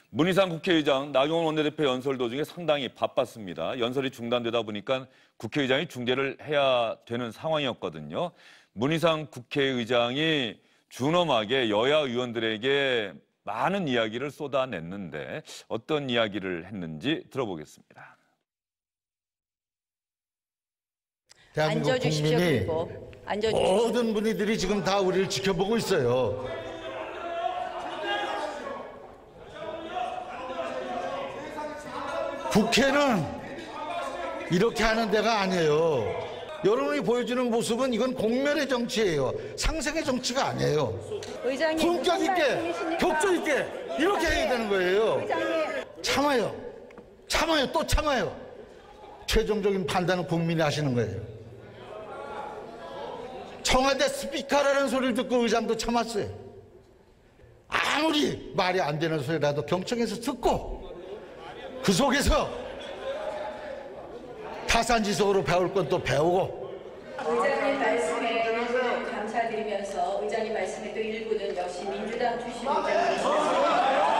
문희상 국회의장, 나경원 원내대표 연설 도중에 상당히 바빴습니다. 연설이 중단되다 보니까 국회의장이 중재를 해야 되는 상황이었거든요. 문희상 국회의장이 준엄하게 여야 의원들에게 많은 이야기를 쏟아냈는데 어떤 이야기를 했는지 들어보겠습니다. 앉아주십시오. 그리고 앉아주십시오. 모든 분들이 지금 다 우리를 지켜보고 있어요. 국회는 이렇게 하는 데가 아니에요. 여러분이 보여주는 모습은 이건 공멸의 정치예요. 상생의 정치가 아니에요. 의장님, 품격 있게, 격조 있게 이렇게 해야 되는 거예요. 의장님. 참아요, 또 참아요. 최종적인 판단은 국민이 하시는 거예요. 청와대 스피커라는 소리를 듣고 의장도 참았어요. 아무리 말이 안 되는 소리라도 경청해서 듣고 그 속에서 타산지석으로 배울 건 또 배우고. 의장님 말씀에 감사드리면서 의장님 말씀의 또 일부는 역시 민주당 출신 의장님이시라서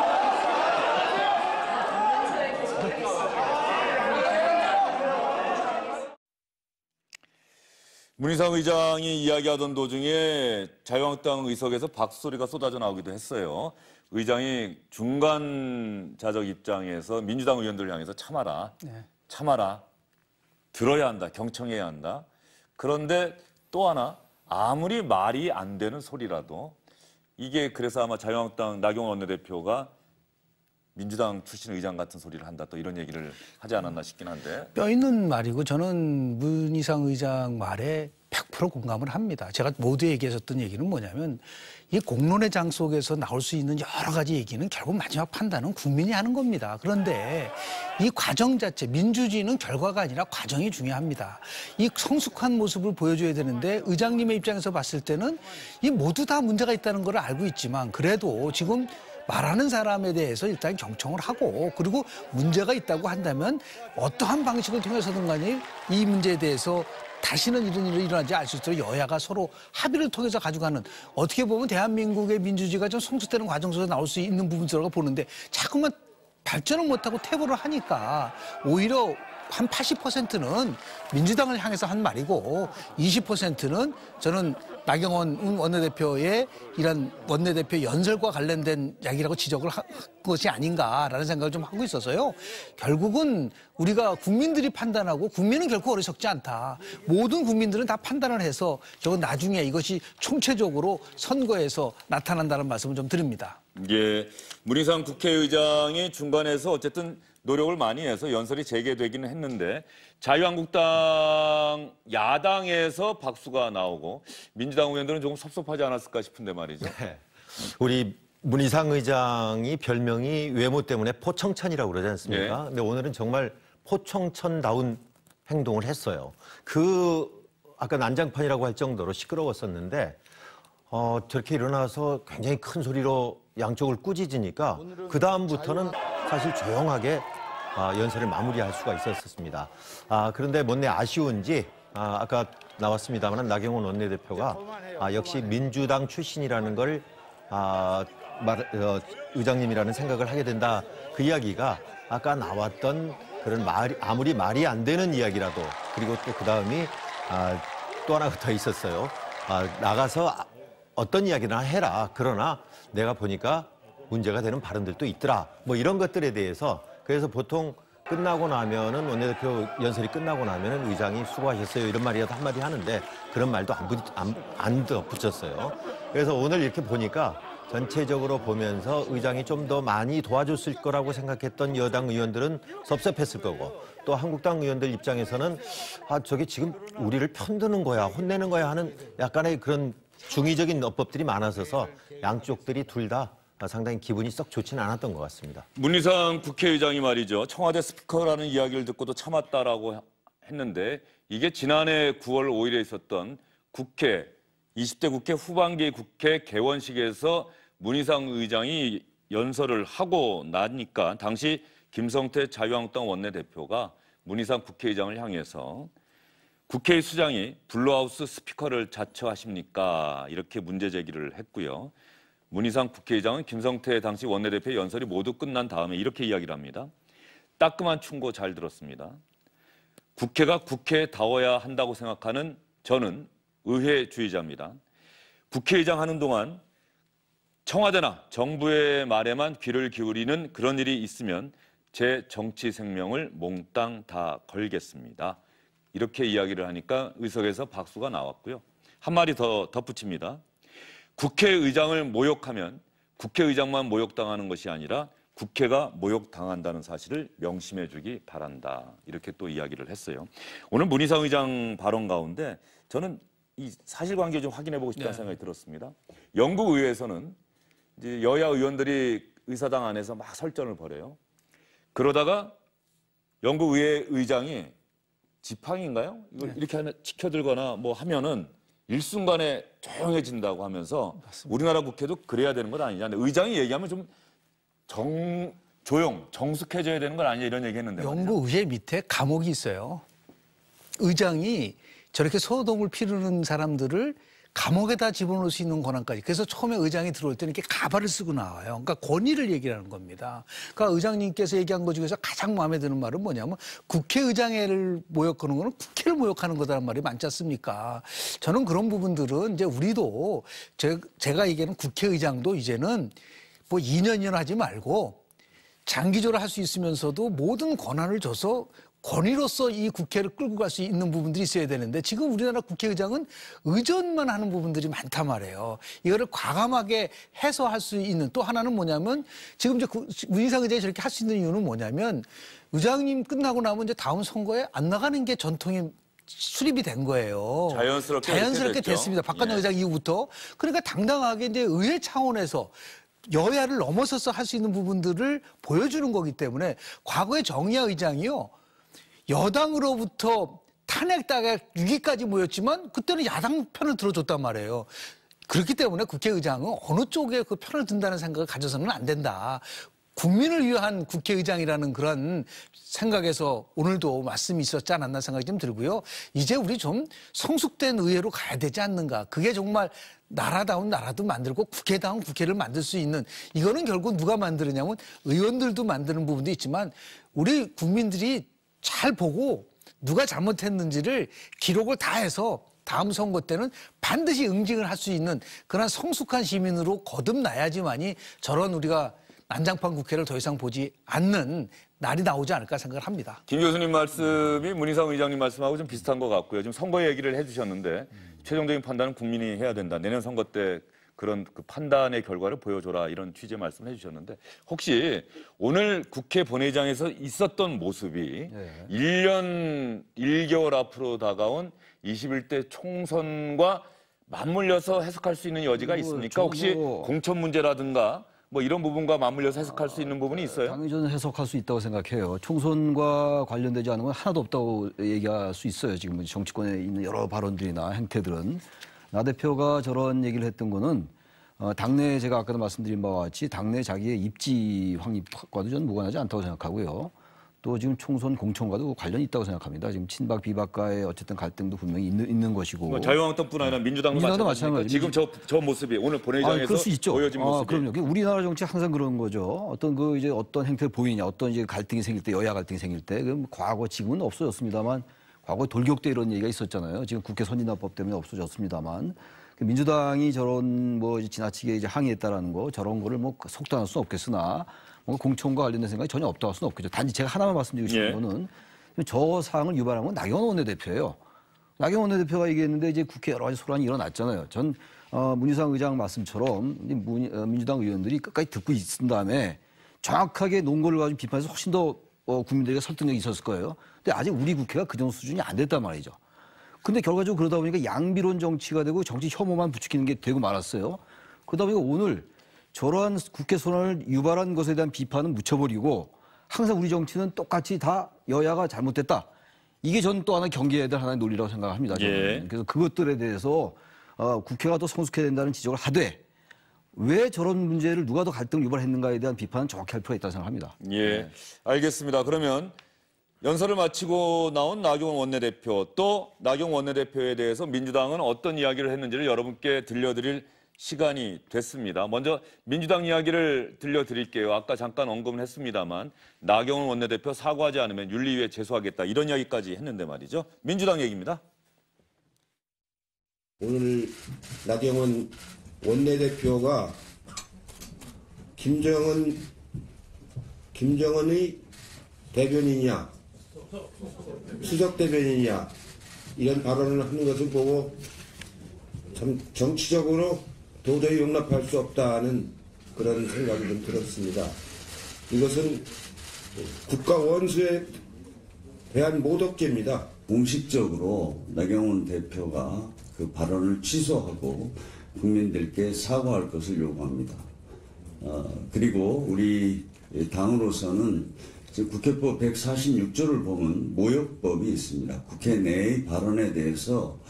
문희상 의장이 이야기하던 도중에 자유한국당 의석에서 박수소리가 쏟아져 나오기도 했어요. 의장이 중간 자적 입장에서 민주당 의원들을 향해서 참아라. 참아라. 들어야 한다. 경청해야 한다. 그런데 또 하나 아무리 말이 안 되는 소리라도 이게 그래서 아마 자유한국당 나경원 원내대표가 민주당 출신 의장 같은 소리를 한다 또 이런 얘기를 하지 않았나 싶긴 한데. 뼈 있는 말이고 저는 문희상 의장 말에 100% 공감을 합니다. 제가 모두에게 했었던 얘기는 뭐냐면 이 공론의 장 속에서 나올 수 있는 여러 가지 얘기는 결국 마지막 판단은 국민이 하는 겁니다. 그런데 이 과정 자체, 민주주의는 결과가 아니라 과정이 중요합니다. 이 성숙한 모습을 보여줘야 되는데 의장님의 입장에서 봤을 때는 이 모두 다 문제가 있다는 걸 알고 있지만 그래도 지금 말하는 사람에 대해서 일단 경청을 하고 그리고 문제가 있다고 한다면 어떠한 방식을 통해서든 간에 이 문제에 대해서 다시는 이런 일이 일어나지 않을 수 있도록 여야가 서로 합의를 통해서 가져가는 어떻게 보면 대한민국의 민주주의가 좀 성숙되는 과정 속에서 나올 수 있는 부분들라고 보는데 자꾸만 발전을 못하고 퇴보를 하니까 오히려 한 80%는 민주당을 향해서 한 말이고 20%는 저는 나경원 원내대표의 이런 원내대표 연설과 관련된 이야기라고 지적을 한 것이 아닌가라는 생각을 좀 하고 있어서요. 결국은 우리가 국민들이 판단하고 국민은 결코 어리석지 않다. 모든 국민들은 다 판단을 해서 저건 나중에 이것이 총체적으로 선거에서 나타난다는 말씀을 좀 드립니다. 예, 문희상 국회의장이 중간에서 어쨌든 노력을 많이 해서 연설이 재개되기는 했는데 자유한국당 야당에서 박수가 나오고 민주당 의원들은 조금 섭섭하지 않았을까 싶은데 말이죠. 네. 우리 문희상 의장이 별명이 외모 때문에 포청천이라고 그러지 않습니까? 네. 근데 오늘은 정말 포청천다운 행동을 했어요. 아까 난장판이라고 할 정도로 시끄러웠었는데 저렇게 일어나서 굉장히 큰 소리로 양쪽을 꾸짖으니까 그 다음부터는 사실 조용하게 연설을 마무리할 수가 있었습니다. 그런데 못내 아쉬운지 아까 나왔습니다만 나경원 원내대표가 역시 민주당 출신이라는 걸 의장님이라는 생각을 하게 된다. 그 이야기가 아까 나왔던 그런 아무리 말이 안 되는 이야기라도 그리고 또 그 다음이 또 하나가 더 있었어요. 나가서 어떤 이야기나 해라. 그러나 내가 보니까 문제가 되는 발언들도 있더라. 뭐 이런 것들에 대해서 그래서 보통 끝나고 나면은 원내대표 연설이 끝나고 나면은 의장이 수고하셨어요 이런 말이라도 한마디 하는데 그런 말도 안 덧붙였어요. 그래서 오늘 이렇게 보니까 전체적으로 보면서 의장이 좀 더 많이 도와줬을 거라고 생각했던 여당 의원들은 섭섭했을 거고 또 한국당 의원들 입장에서는 저게 지금 우리를 편드는 거야 혼내는 거야 하는 약간의 그런 중의적인 어법들이 많아서서 양쪽들이 둘 다 상당히 기분이 썩 좋지는 않았던 것 같습니다. 문희상 국회의장이 말이죠. 청와대 스피커라는 이야기를 듣고도 참았다라고 했는데 이게 지난해 9월 5일에 있었던 국회 20대 국회 후반기 국회 개원식에서 문희상 의장이 연설을 하고 나니까 당시 김성태 자유한국당 원내대표가 문희상 국회의장을 향해서 국회의 수장이 블루하우스 스피커를 자처하십니까? 이렇게 문제 제기를 했고요. 문희상 국회의장은 김성태 당시 원내대표의 연설이 모두 끝난 다음에 이렇게 이야기를 합니다. 따끔한 충고 잘 들었습니다. 국회가 국회다워야 한다고 생각하는 저는 의회주의자입니다. 국회의장 하는 동안 청와대나 정부의 말에만 귀를 기울이는 그런 일이 있으면 제 정치 생명을 몽땅 다 걸겠습니다. 이렇게 이야기를 하니까 의석에서 박수가 나왔고요. 한 마디 더 덧붙입니다. 국회의장을 모욕하면 국회의장만 모욕당하는 것이 아니라 국회가 모욕당한다는 사실을 명심해 주기 바란다. 이렇게 또 이야기를 했어요. 오늘 문희상 의장 발언 가운데 저는 이 사실관계 좀 확인해 보고 싶다는 생각이 들었습니다. 영국 의회에서는 이제 여야 의원들이 의사당 안에서 막 설전을 벌여요. 그러다가 영국 의회 의장이 지팡이인가요? 이걸 이렇게 하나 치켜들거나 뭐 하면은 일순간에 조용해진다고 하면서 맞습니다. 우리나라 국회도 그래야 되는 건 아니냐. 의장이 얘기하면 좀 정숙해져야 되는 건 아니냐 이런 얘기했는데. 영국 의회 밑에 감옥이 있어요. 의장이 저렇게 소동을 피우는 사람들을 감옥에다 집어넣을 수 있는 권한까지. 그래서 처음에 의장이 들어올 때는 이렇게 가발을 쓰고 나와요. 그러니까 권위를 얘기하는 겁니다. 그러니까 의장님께서 얘기한 것 중에서 가장 마음에 드는 말은 뭐냐면 국회의장을 모욕하는 거는 국회를 모욕하는 거다라는 말이 많지 않습니까? 저는 그런 부분들은 이제 우리도 제가 얘기하는 국회의장도 이제는 뭐 2년 하지 말고 장기적으로 할 수 있으면서도 모든 권한을 줘서 권위로서 이 국회를 끌고 갈 수 있는 부분들이 있어야 되는데 지금 우리나라 국회의장은 의전만 하는 부분들이 많단 말이에요. 이거를 과감하게 해소할 수 있는 또 하나는 뭐냐면 지금 이제 문희상 의장이 저렇게 할 수 있는 이유는 뭐냐면 의장님 끝나고 나면 이제 다음 선거에 안 나가는 게 전통이 수립이 된 거예요. 자연스럽게 됐습니다. 박관영 의장 이후부터. 그러니까 당당하게 이제 의회 차원에서 여야를 넘어서서 할 수 있는 부분들을 보여주는 거기 때문에 과거에 정의화 의장이요. 여당으로부터 탄핵당에 6위까지 모였지만 그때는 야당 편을 들어줬단 말이에요. 그렇기 때문에 국회의장은 어느 쪽에 그 편을 든다는 생각을 가져서는 안 된다. 국민을 위한 국회의장이라는 그런 생각에서 오늘도 말씀이 있었지 않았나 생각이 좀 들고요. 이제 우리 좀 성숙된 의회로 가야 되지 않는가. 그게 정말 나라다운 나라도 만들고 국회다운 국회를 만들 수 있는 이거는 결국 누가 만드느냐면 의원들도 만드는 부분도 있지만 우리 국민들이 잘 보고 누가 잘못했는지를 기록을 다 해서 다음 선거 때는 반드시 응징을 할 수 있는 그런 성숙한 시민으로 거듭나야지만이 저런 우리가 난장판 국회를 더 이상 보지 않는 날이 나오지 않을까 생각을 합니다. 김 교수님 말씀이 문희상 의장님 말씀하고 좀 비슷한 것 같고요. 지금 선거 얘기를 해주셨는데 최종적인 판단은 국민이 해야 된다. 내년 선거 때 그런 그 판단의 결과를 보여줘라 이런 취지의 말씀을 해주셨는데 혹시 오늘 국회 본회의장에서 있었던 모습이 1년 1개월 앞으로 다가온 21대 총선과 맞물려서 해석할 수 있는 여지가 있습니까? 혹시 공천 문제라든가 뭐 이런 부분과 맞물려서 해석할 수 있는 부분이 있어요? 당연히 저는 해석할 수 있다고 생각해요. 총선과 관련되지 않은 건 하나도 없다고 얘기할 수 있어요. 지금 정치권에 있는 여러 발언들이나 행태들은. 나 대표가 저런 얘기를 했던 거는 당내 제가 아까도 말씀드린 바와 같이 당내 자기의 입지 확립과도 저는 무관하지 않다고 생각하고요. 또 지금 총선 공천과도 관련이 있다고 생각합니다. 지금 친박 비박과의 어쨌든 갈등도 분명히 있는 것이고. 뭐 자유한국당뿐 아니라 민주당도 마찬가지죠. 지금 저 모습이 오늘 본회의장에서 그럴 수 있죠. 보여진 모습이. 그럼요. 우리나라 정치 항상 그런 거죠. 어떤 행태를 보이냐, 어떤 이제 갈등이 생길 때, 여야 갈등이 생길 때, 그럼 과거 지금은 없어졌습니다만, 과거 돌격 때 이런 얘기가 있었잖아요. 지금 국회 선진화법 때문에 없어졌습니다만, 민주당이 저런 뭐 지나치게 이제 항의했다라는 거, 저런 거를 뭐 속단할 수는 없겠으나. 공천과 관련된 생각이 전혀 없다고 할 수는 없겠죠. 단지 제가 하나만 말씀드리고 싶은 거는 저 사항을 유발한 건 나경원 원내대표예요. 나경원 원내대표가 얘기했는데 이제 국회 여러 가지 소란이 일어났잖아요. 전 문희상 의장 말씀처럼 민주당 의원들이 끝까지 듣고 있은 다음에 정확하게 논거를 가지고 비판해서 훨씬 더 국민들에게 설득력이 있었을 거예요. 근데 아직 우리 국회가 그 정도 수준이 안 됐단 말이죠. 근데 결과적으로 그러다 보니까 양비론 정치가 되고 정치 혐오만 부추기는 게 되고 말았어요. 그러다 보니까 오늘 저러한 국회 소란을 유발한 것에 대한 비판은 묻혀버리고 항상 우리 정치는 똑같이 다 여야가 잘못됐다. 이게 저는 또 하나 경계해야 될 하나의 논리라고 생각합니다. 저는. 그래서 그것들에 대해서 국회가 더 성숙해야 된다는 지적을 하되 왜 저런 문제를 누가 더 갈등을 유발했는가에 대한 비판은 정확히 할 필요가 있다고 생각합니다. 예, 알겠습니다. 그러면 연설을 마치고 나온 나경원 원내대표 또 나경원 원내대표에 대해서 민주당은 어떤 이야기를 했는지를 여러분께 들려드릴 시간이 됐습니다. 먼저 민주당 이야기를 들려드릴게요. 아까 잠깐 언급은 했습니다만 나경원 원내대표 사과하지 않으면 윤리위에 제소하겠다 이런 이야기까지 했는데 말이죠. 민주당 얘기입니다. 오늘 나경원 원내대표가 김정은의 대변인이냐 수석 대변인이냐 이런 발언을 하는 것을 보고 참 정치적으로 도저히 용납할 수 없다는 그런 생각이 좀 들었습니다. 이것은 국가 원수에 대한 모독죄입니다. 공식적으로 나경원 대표가 그 발언을 취소하고 국민들께 사과할 것을 요구합니다. 그리고 우리 당으로서는 국회법 146조를 보면 모욕법이 있습니다. 국회 내의 발언에 대해서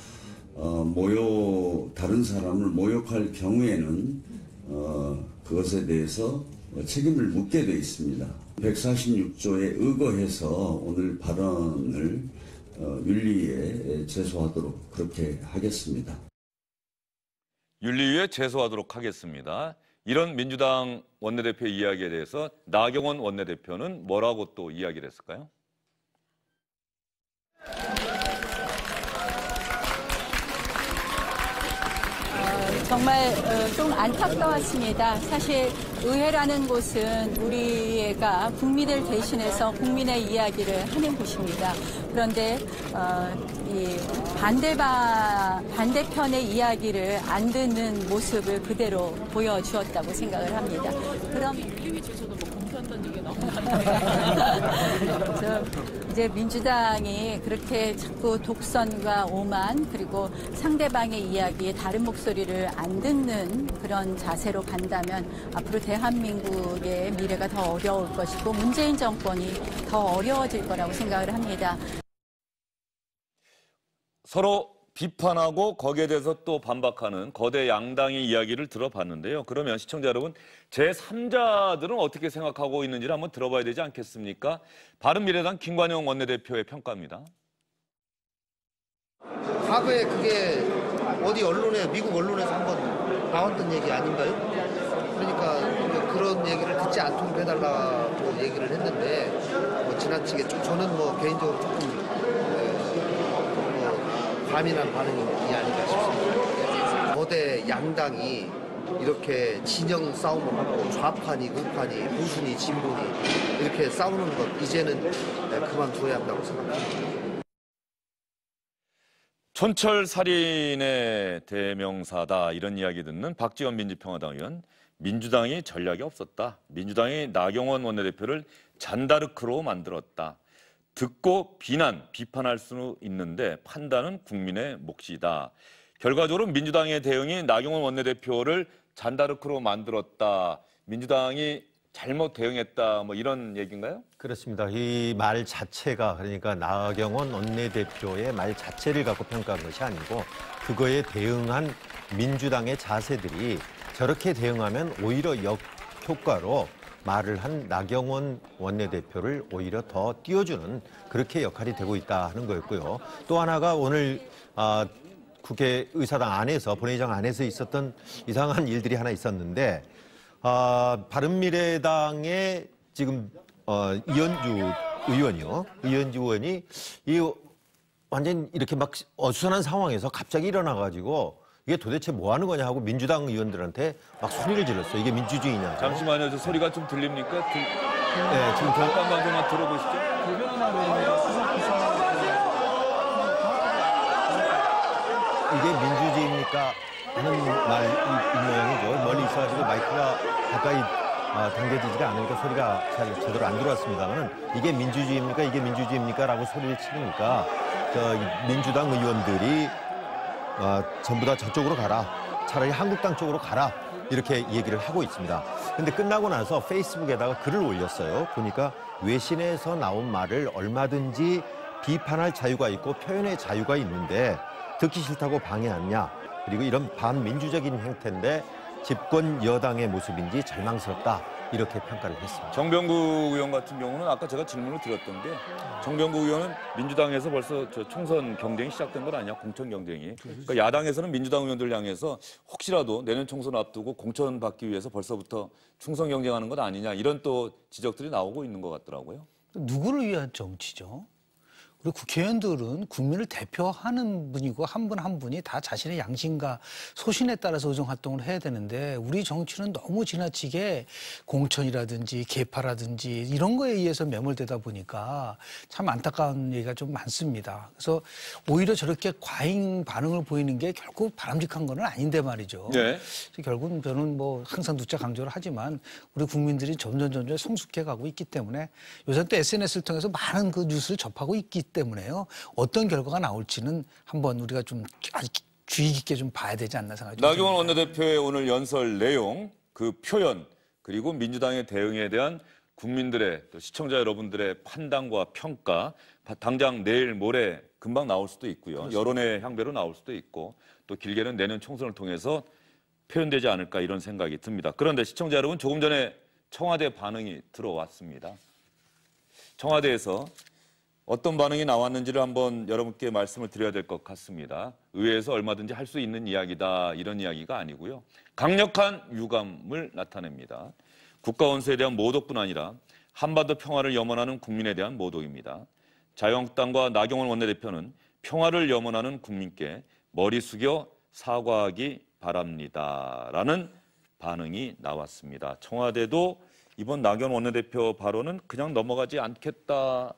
다른 사람을 모욕할 경우에는 그것에 대해서 책임을 묻게 되어 있습니다. 146조에 의거해서 오늘 발언을 윤리위에 제소하도록 그렇게 하겠습니다. 윤리위에 제소하도록 하겠습니다. 이런 민주당 원내대표 이야기에 대해서 나경원 원내대표는 뭐라고 또 이야기를 했을까요? 정말 좀 안타까웠습니다. 사실 의회라는 곳은 우리가 국민을 대신해서 국민의 이야기를 하는 곳입니다. 그런데 이 반대편의 이야기를 안 듣는 모습을 그대로 보여주었다고 생각을 합니다. 그럼 윤리위 제소도 공편 던지기 너무 이제 민주당이 그렇게 자꾸 독선과 오만 그리고 상대방의 이야기에 다른 목소리를 안 듣는 그런 자세로 간다면 앞으로 대한민국의 미래가 더 어려울 것이고 문재인 정권이 더 어려워질 거라고 생각을 합니다. 서로 비판하고 거기에 대해서 또 반박하는 거대 양당의 이야기를 들어봤는데요. 그러면 시청자 여러분, 제3자들은 어떻게 생각하고 있는지를 한번 들어봐야 되지 않겠습니까? 바른미래당 김관영 원내대표의 평가입니다. 과거에 그게 어디 언론에, 미국 언론에서 한번 나왔던 얘기 아닌가요? 그러니까 그런 얘기를 듣지 않도록 해달라고 얘기를 했는데 지나치게 저는 개인적으로 조금 과민한 반응이 아닌가 싶습니다. 거대 양당이 이렇게 진영 싸움을 하고 좌판이 우판이 보수니 진보니 이렇게 싸우는 것 이제는 그만둬야 한다고 생각합니다. 촌철살인의 대명사다 이런 이야기 듣는 박지원 민주평화당 의원, 민주당이 전략이 없었다. 민주당이 나경원 원내대표를 잔다르크로 만들었다. 듣고 비판할 수는 있는데 판단은 국민의 몫이다. 결과적으로 민주당의 대응이 나경원 원내대표를 잔다르크로 만들었다. 민주당이 잘못 대응했다. 이런 얘기인가요? 그렇습니다. 이 말 자체가 그러니까 나경원 원내대표의 말 자체를 갖고 평가한 것이 아니고 그거에 대응한 민주당의 자세들이 저렇게 대응하면 오히려 역효과로 말을 한 나경원 원내대표를 오히려 더 띄워주는 그렇게 역할이 되고 있다 하는 거였고요. 또 하나가 오늘 국회의사당 안에서 본회의장 안에서 있었던 이상한 일들이 하나 있었는데 바른미래당의 지금 이현주 의원이 완전 이렇게 막 어수선한 상황에서 갑자기 일어나가지고 이게 도대체 뭐 하는 거냐 하고 민주당 의원들한테 막 소리를 질렀어요. 이게 민주주의냐. 잠시만요. 저 소리가 좀 들립니까? 네, 지금 잠깐만 좀 들어보시죠. 이게 민주주의입니까? 하는 말인 모양이죠. 멀리 있어가지고 마이크가 가까이 당겨지지가 않으니까 소리가 제대로 안 들어왔습니다만 이게 민주주의입니까? 이게 민주주의입니까? 라고 소리를 치니까 민주당 의원들이 전부 다 저쪽으로 가라. 차라리 한국당 쪽으로 가라. 이렇게 얘기를 하고 있습니다. 근데 끝나고 나서 페이스북에다가 글을 올렸어요. 보니까 외신에서 나온 말을 얼마든지 비판할 자유가 있고 표현의 자유가 있는데 듣기 싫다고 방해하냐. 그리고 이런 반민주적인 행태인데 집권 여당의 모습인지 절망스럽다. 이렇게 평가를 했습니다. 정병국 의원 같은 경우는 아까 제가 질문을 드렸던 게 정병국 의원은 민주당에서 벌써 저 총선 경쟁이 시작된 건 아니야, 공천 경쟁이. 그러니까 야당에서는 민주당 의원들 향해서 혹시라도 내년 총선 앞두고 공천 받기 위해서 벌써부터 충성 경쟁하는 것 아니냐 이런 또 지적들이 나오고 있는 것 같더라고요. 누구를 위한 정치죠? 우리 국회의원들은 국민을 대표하는 분이고 한 분 한 분이 다 자신의 양심과 소신에 따라서 의정활동을 해야 되는데 우리 정치는 너무 지나치게 공천이라든지 계파라든지 이런 거에 의해서 매몰되다 보니까 참 안타까운 얘기가 좀 많습니다. 그래서 오히려 저렇게 과잉 반응을 보이는 게 결국 바람직한 건 아닌데 말이죠. 네. 결국은 저는 뭐 항상 누차 강조를 하지만 우리 국민들이 점점 성숙해 가고 있기 때문에 요새 또 SNS를 통해서 많은 그 뉴스를 접하고 있기 때문에요. 어떤 결과가 나올지는 한번 우리가 좀 아주 주의 깊게 좀 봐야 되지 않나 생각이 듭니다. 나경원 원내대표의 오늘 연설 내용, 그 표현, 그리고 민주당의 대응에 대한 국민들의 또 시청자 여러분들의 판단과 평가, 당장 내일 모레 금방 나올 수도 있고요. 그렇습니다. 여론의 향배로 나올 수도 있고 또 길게는 내년 총선을 통해서 표현되지 않을까 이런 생각이 듭니다. 그런데 시청자 여러분, 조금 전에 청와대 반응이 들어왔습니다. 청와대에서 어떤 반응이 나왔는지를 한번 여러분께 말씀을 드려야 될 것 같습니다. 의회에서 얼마든지 할 수 있는 이야기다 이런 이야기가 아니고요. 강력한 유감을 나타냅니다. 국가원수에 대한 모독뿐 아니라 한반도 평화를 염원하는 국민에 대한 모독입니다. 자유한국당과 나경원 원내대표는 평화를 염원하는 국민께 머리 숙여 사과하기 바랍니다. 라는 반응이 나왔습니다. 청와대도 이번 나경원 원내대표 발언은 그냥 넘어가지 않겠다.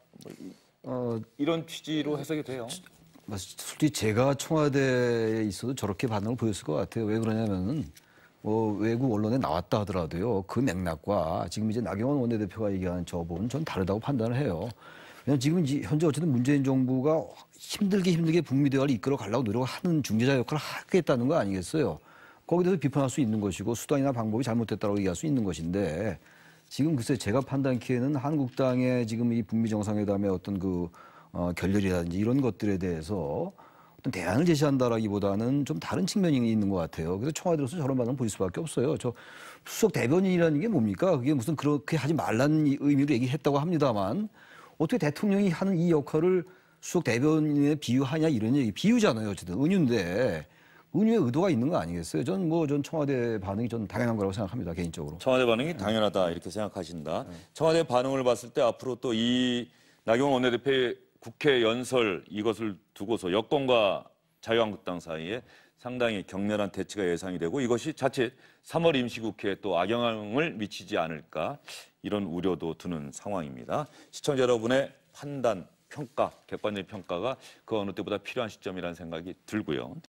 이런 취지로 해석이 돼요. 솔직히 제가 청와대에 있어도 저렇게 반응을 보였을 것 같아요. 왜 그러냐면은 외국 언론에 나왔다 하더라도요. 그 맥락과 지금 이제 나경원 원내대표가 얘기하는 저 부분은 전 다르다고 판단을 해요. 왜냐하면 지금 현재 어쨌든 문재인 정부가 힘들게 북미 대화를 이끌어 가려고 노력을 하는 중재자 역할을 하겠다는 거 아니겠어요? 거기에 대해서 비판할 수 있는 것이고 수단이나 방법이 잘못됐다고 얘기할 수 있는 것인데 지금 글쎄 제가 판단키에는 한국당의 지금 이 북미 정상회담의 어떤 결렬이라든지 이런 것들에 대해서 어떤 대안을 제시한다라기보다는 좀 다른 측면이 있는 것 같아요. 그래서 청와대로서 저런 반응을 보일 수밖에 없어요. 저 수석 대변인이라는 게 뭡니까? 그게 무슨 그렇게 하지 말라는 의미로 얘기했다고 합니다만 어떻게 대통령이 하는 이 역할을 수석 대변인에 비유하냐 이런 얘기. 비유잖아요. 어쨌든 은유인데 은유의 의도가 있는 거 아니겠어요? 전 청와대 반응이 전 당연한 거라고 생각합니다. 개인적으로. 청와대 반응이 당연하다 이렇게 생각하신다. 청와대 반응을 봤을 때 앞으로 또 이 나경원 원내대표의 국회 연설 이것을 두고서 여권과 자유한국당 사이에 상당히 격렬한 대치가 예상이 되고 이것이 자칫 3월 임시국회에 또 악영향을 미치지 않을까 이런 우려도 드는 상황입니다. 시청자 여러분의 판단, 평가, 객관적인 평가가 그 어느 때보다 필요한 시점이라는 생각이 들고요.